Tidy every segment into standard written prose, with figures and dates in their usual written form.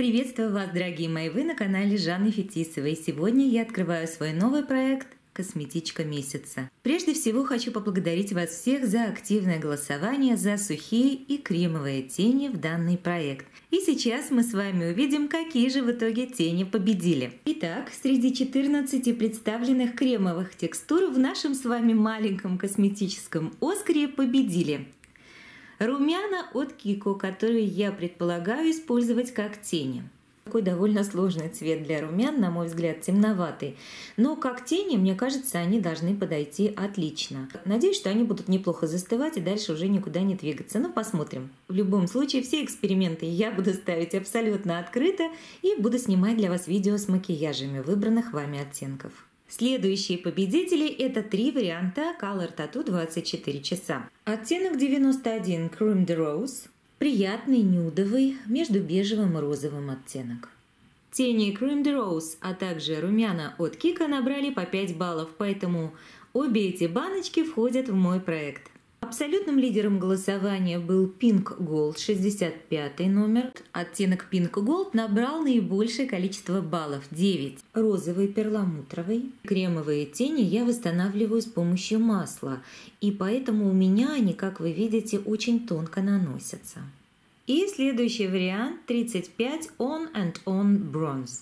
Приветствую вас, дорогие мои, вы на канале Жанны Фетисовой. Сегодня я открываю свой новый проект «Косметичка месяца». Прежде всего хочу поблагодарить вас всех за активное голосование за сухие и кремовые тени в данный проект. И сейчас мы с вами увидим, какие же в итоге тени победили. Итак, среди 14 представленных кремовых текстур в нашем с вами маленьком косметическом Оскаре победили румяна от Kiko, которые я предполагаю использовать как тени. Такой довольно сложный цвет для румян, на мой взгляд, темноватый. Но как тени, мне кажется, они должны подойти отлично. Надеюсь, что они будут неплохо застывать и дальше уже никуда не двигаться. Но посмотрим. В любом случае, все эксперименты я буду ставить абсолютно открыто и буду снимать для вас видео с макияжами выбранных вами оттенков. Следующие победители – это 3 варианта Color Tattoo 24 часа. Оттенок 91 Cream de Rose, приятный нюдовый между бежевым и розовым оттенок. Тени Cream de Rose, а также румяна от Kiko набрали по 5 баллов, поэтому обе эти баночки входят в мой проект. Абсолютным лидером голосования был Pink Gold, 65 номер. Оттенок Pink Gold набрал наибольшее количество баллов – 9. Розовый перламутровый. Кремовые тени я восстанавливаю с помощью масла, и поэтому у меня они, как вы видите, очень тонко наносятся. И следующий вариант – 35 On and On Bronze.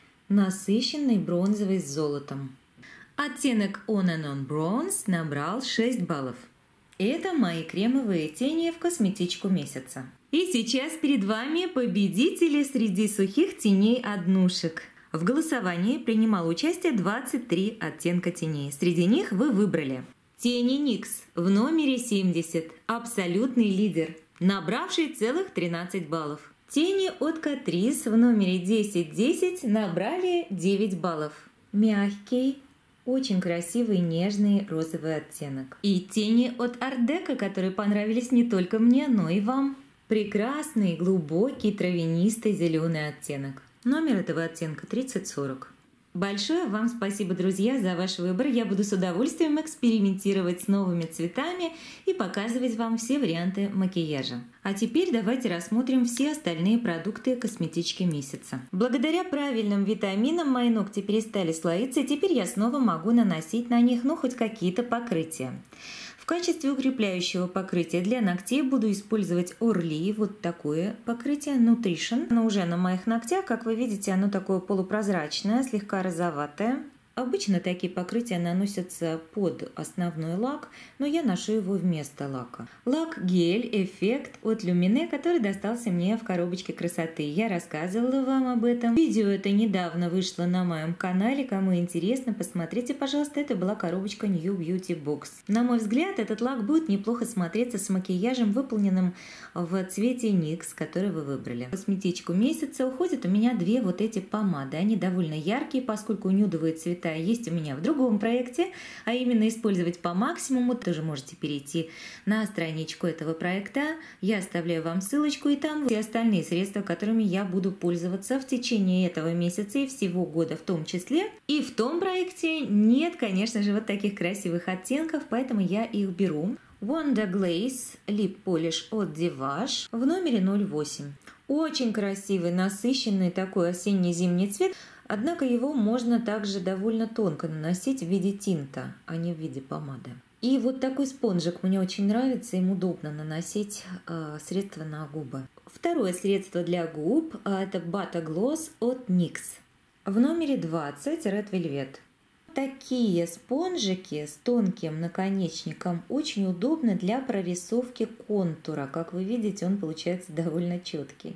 Насыщенный бронзовый с золотом. Оттенок On and On Bronze набрал 6 баллов. Это мои кремовые тени в косметичку месяца. И сейчас перед вами победители среди сухих теней однушек. В голосовании принимало участие 23 оттенка теней. Среди них вы выбрали тени NYX в номере 70, абсолютный лидер, набравший целых 13 баллов. Тени от Catrice в номере 1010 набрали 9 баллов. Мягкий, очень красивый нежный розовый оттенок. И тени от Art Deco, которые понравились не только мне, но и вам. Прекрасный, глубокий, травянистый зеленый оттенок. Номер этого оттенка 3040. Большое вам спасибо, друзья, за ваш выбор. Я буду с удовольствием экспериментировать с новыми цветами и показывать вам все варианты макияжа. А теперь давайте рассмотрим все остальные продукты косметички месяца. Благодаря правильным витаминам мои ногти перестали слоиться, и теперь я снова могу наносить на них хоть какие-то покрытия. В качестве укрепляющего покрытия для ногтей буду использовать Orly, вот такое покрытие Nutrition. Оно уже на моих ногтях, как вы видите, оно такое полупрозрачное, слегка розоватое. Обычно такие покрытия наносятся под основной лак, но я ношу его вместо лака. Лак-гель Эффект от Lumene, который достался мне в коробочке красоты. Я рассказывала вам об этом. Видео это недавно вышло на моем канале. Кому интересно, посмотрите, пожалуйста. Это была коробочка New Beauty Box. На мой взгляд, этот лак будет неплохо смотреться с макияжем, выполненным в цвете NYX, который вы выбрали. В косметичку месяца уходят у меня 2 вот эти помады. Они довольно яркие, поскольку нюдовые цвета есть у меня в другом проекте, а именно использовать по максимуму. Тоже можете перейти на страничку этого проекта. Я оставляю вам ссылочку, и там все остальные средства, которыми я буду пользоваться в течение этого месяца и всего года в том числе. И в том проекте нет, конечно же, вот таких красивых оттенков, поэтому я их беру. Wonder Glaze Lip Polish от Divage в номере 08. Очень красивый, насыщенный такой осенне-зимний цвет. Однако его можно также довольно тонко наносить в виде тинта, а не в виде помады. И вот такой спонжик мне очень нравится, им удобно наносить средство на губы. Второе средство для губ – это Butter Gloss от NYX в номере 20 Red Velvet. Такие спонжики с тонким наконечником очень удобны для прорисовки контура. Как вы видите, он получается довольно четкий.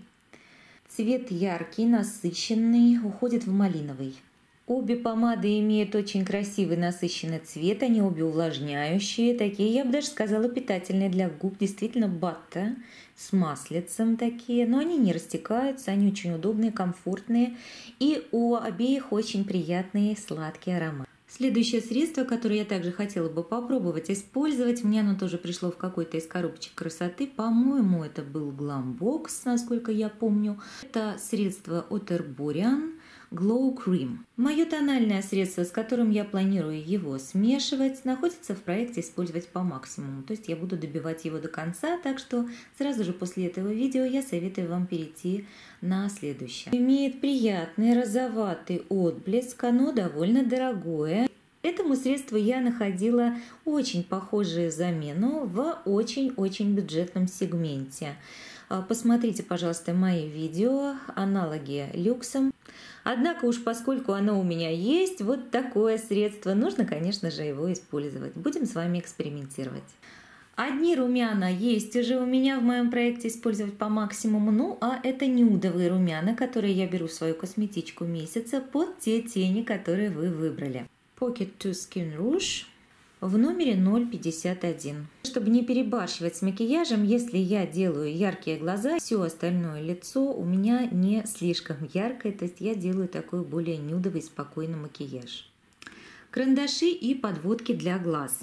Цвет яркий, насыщенный, уходит в малиновый. Обе помады имеют очень красивый насыщенный цвет, они обе увлажняющие, такие, я бы даже сказала, питательные для губ, действительно баттер с маслицем такие, но они не растекаются, они очень удобные, комфортные, и у обеих очень приятный сладкий аромат. Следующее средство, которое я также хотела бы попробовать использовать, мне оно тоже пришло в какой-то из коробочек красоты, по-моему, это был Glam Box, насколько я помню. Это средство от Herborian Glow Cream. Мое тональное средство, с которым я планирую его смешивать, находится в проекте «Использовать по максимуму». То есть я буду добивать его до конца, так что сразу же после этого видео я советую вам перейти на следующее. Имеет приятный розоватый отблеск, оно довольно дорогое. Этому средству я находила очень похожую замену в очень-очень бюджетном сегменте. Посмотрите, пожалуйста, мои видео, аналоги люксом. Однако уж поскольку оно у меня есть, вот такое средство, нужно, конечно же, его использовать. Будем с вами экспериментировать. Одни румяна есть уже у меня в моем проекте «Использовать по максимуму», ну а это нюдовые румяна, которые я беру в свою косметичку месяца под те тени, которые вы выбрали. Pocket to Skin Rouge в номере 051. Чтобы не перебарщивать с макияжем, если я делаю яркие глаза, все остальное лицо у меня не слишком яркое, то есть я делаю такой более нюдовый, спокойный макияж. Карандаши и подводки для глаз.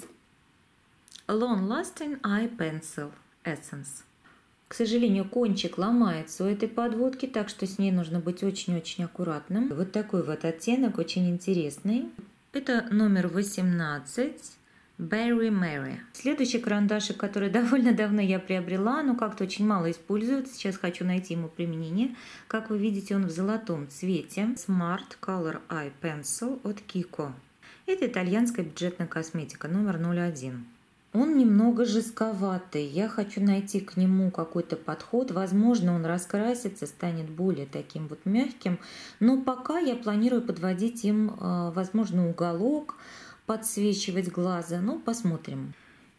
Long Lasting Eye Pencil Essence. К сожалению, кончик ломается у этой подводки, так что с ней нужно быть очень-очень аккуратным. Вот такой вот оттенок, очень интересный. Это номер 18. Berry Mary. Следующий карандашик, который довольно давно я приобрела, но как-то очень мало используют. Сейчас хочу найти ему применение. Как вы видите, он в золотом цвете. Smart Color Eye Pencil от Kiko. Это итальянская бюджетная косметика, номер 01. Он немного жестковатый. Я хочу найти к нему какой-то подход. Возможно, он раскрасится, станет более таким вот мягким. Но пока я планирую подводить им, возможно, уголок, подсвечивать глаза, ну посмотрим.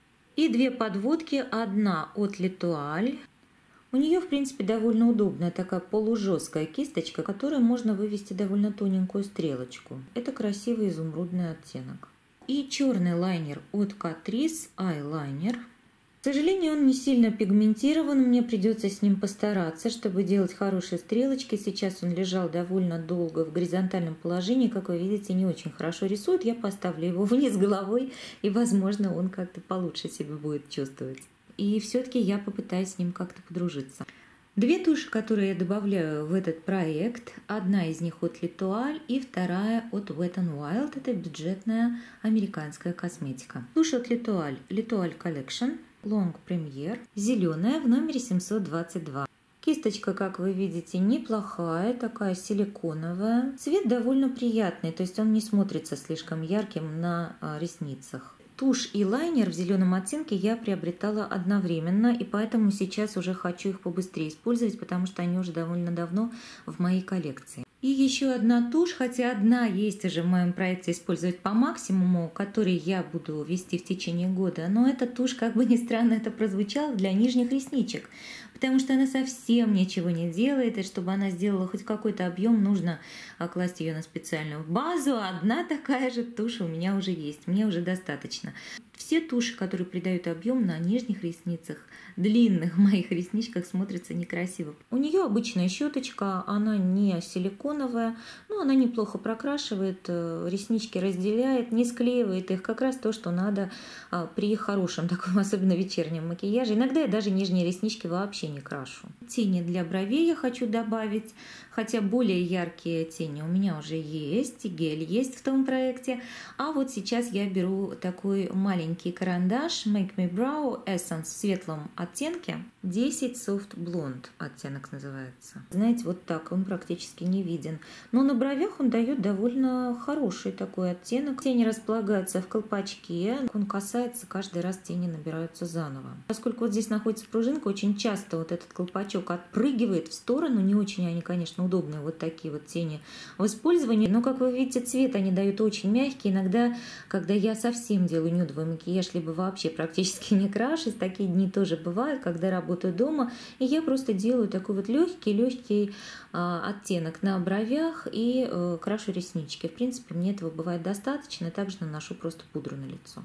И две подводки, одна от L'Etoile. У нее, в принципе, довольно удобная такая полужесткая кисточка, которой можно вывести довольно тоненькую стрелочку. Это красивый изумрудный оттенок. И черный лайнер от Catrice Eyeliner. К сожалению, он не сильно пигментирован, мне придется с ним постараться, чтобы делать хорошие стрелочки. Сейчас он лежал довольно долго в горизонтальном положении, как вы видите, не очень хорошо рисует. Я поставлю его вниз головой, и, возможно, он как-то получше себя будет чувствовать. И все-таки я попытаюсь с ним как-то подружиться. Две туши, которые я добавляю в этот проект, одна из них от L'Etoile и вторая от Wet n Wild, это бюджетная американская косметика. Тушь от L'Etoile, L'Etoile Collection, Long Premier, зеленая в номере 722. Кисточка, как вы видите, неплохая, такая силиконовая. Цвет довольно приятный, то есть он не смотрится слишком ярким на ресницах. Тушь и лайнер в зеленом оттенке я приобретала одновременно, и поэтому сейчас уже хочу их побыстрее использовать, потому что они уже довольно давно в моей коллекции. И еще одна тушь, хотя одна есть уже в моем проекте «Использовать по максимуму», который я буду вести в течение года, но эта тушь, как бы ни странно это прозвучало, для нижних ресничек, потому что она совсем ничего не делает, и чтобы она сделала хоть какой-то объем, нужно класть ее на специальную базу, а одна такая же тушь у меня уже есть, мне уже достаточно. Все туши, которые придают объем на нижних ресницах, длинных моих ресничках, смотрятся некрасиво. У нее обычная щеточка, она не силиконовая, но она неплохо прокрашивает, реснички разделяет, не склеивает их, как раз то, что надо при хорошем, таком особенно вечернем макияже. Иногда я даже нижние реснички вообще не крашу. Тени для бровей я хочу добавить, хотя более яркие тени у меня уже есть, и гель есть в том проекте. А вот сейчас я беру такой маленький карандаш Make Me Brow Essence в светлом оттенке. 10 Soft Blonde оттенок называется. Знаете, вот так, он практически не виден. Но на бровях он дает довольно хороший такой оттенок. Тени располагаются в колпачке. Он касается, каждый раз тени набираются заново. Поскольку вот здесь находится пружинка, очень часто вот этот колпачок отпрыгивает в сторону. Не очень они, конечно, удобные, вот такие вот тени в использовании. Но, как вы видите, цвет они дают очень мягкий. Иногда, когда я совсем делаю нюдовый макияж, либо вообще практически не крашусь, такие дни тоже бывают, когда работаю дома, и я просто делаю такой вот легкий оттенок на бровях и крашу реснички. В принципе, мне этого бывает достаточно, также наношу просто пудру на лицо.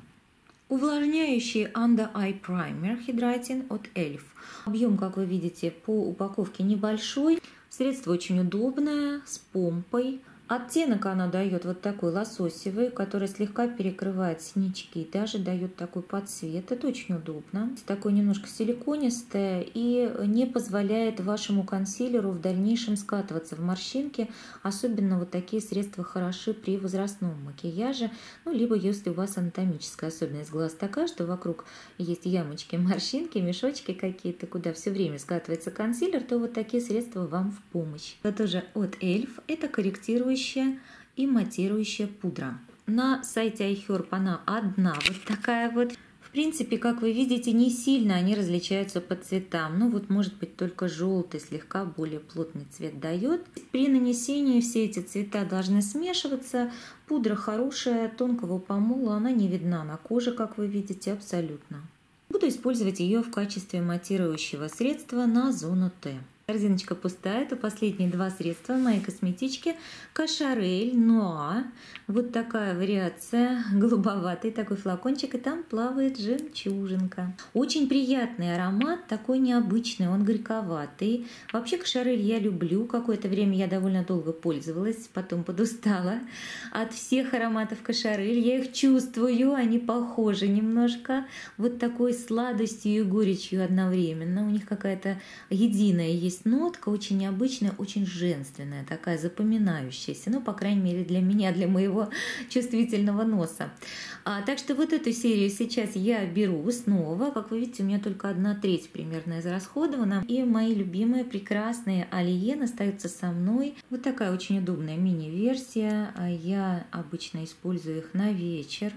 Увлажняющий Under Eye Primer Hydrating от Elf. Объем, как вы видите, по упаковке небольшой. Средство очень удобное, с помпой. Оттенок она дает вот такой лососевый, который слегка перекрывает синячки, даже дает такой подсвет. Это очень удобно. Такое немножко силиконистое и не позволяет вашему консилеру в дальнейшем скатываться в морщинки. Особенно вот такие средства хороши при возрастном макияже. Ну, либо если у вас анатомическая особенность глаз такая, что вокруг есть ямочки, морщинки, мешочки какие-то, куда все время скатывается консилер, то вот такие средства вам в помощь. Это тоже от Эльф. Это корректирующая и матирующая пудра. На сайте iHerb она одна вот такая вот. В принципе, как вы видите, не сильно они различаются по цветам. Ну вот, может быть, только желтый слегка более плотный цвет дает. При нанесении все эти цвета должны смешиваться. Пудра хорошая, тонкого помола, она не видна на коже, как вы видите, абсолютно. Буду использовать ее в качестве матирующего средства на зону Т. Корзиночка пустая, это последние два средства моей косметички. Кошарель Нуа. Вот такая вариация, голубоватый такой флакончик, и там плавает жемчужинка. Очень приятный аромат, такой необычный, он горьковатый. Вообще Кошарель я люблю, какое-то время я довольно долго пользовалась, потом подустала от всех ароматов Кошарель. Я их чувствую, они похожи немножко, вот такой сладостью и горечью одновременно. У них какая-то единая есть нотка, очень необычная, очень женственная, такая запоминающаяся, ну, по крайней мере, для меня, для моего чувствительного носа. Так что вот эту серию сейчас я беру снова. Как вы видите, у меня только 1/3 примерно израсходована. И мои любимые прекрасные Алиен остаются со мной. Вот такая очень удобная мини-версия. Я обычно использую их на вечер.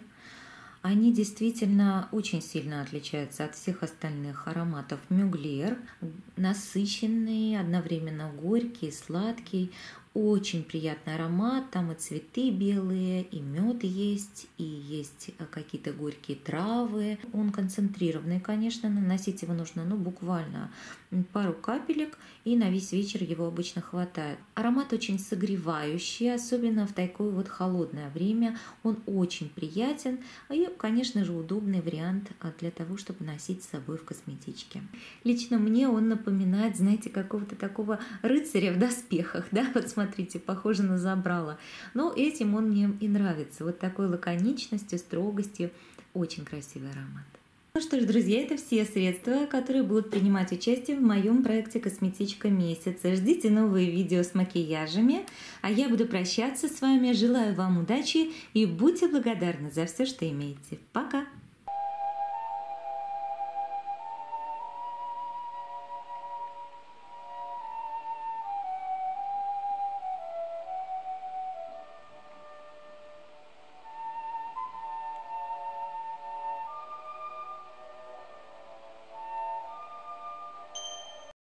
Они действительно очень сильно отличаются от всех остальных ароматов Мюглер. Насыщенные, одновременно горький, сладкий. Очень приятный аромат. Там и цветы белые, и мед есть, и есть какие-то горькие травы. Он концентрированный, конечно. Наносить его нужно буквально пару капелек, и на весь вечер его обычно хватает. Аромат очень согревающий, особенно в такое вот холодное время. Он очень приятен и, конечно же, удобный вариант для того, чтобы носить с собой в косметичке. Лично мне он напоминает, знаете, какого-то такого рыцаря в доспехах, да, вот смотрите, похоже на забрало. Но этим он мне и нравится, вот такой лаконичностью, строгостью. Очень красивый аромат. Ну что ж, друзья, это все средства, которые будут принимать участие в моем проекте «Косметичка месяца». Ждите новые видео с макияжами, а я буду прощаться с вами. Желаю вам удачи и будьте благодарны за все, что имеете. Пока!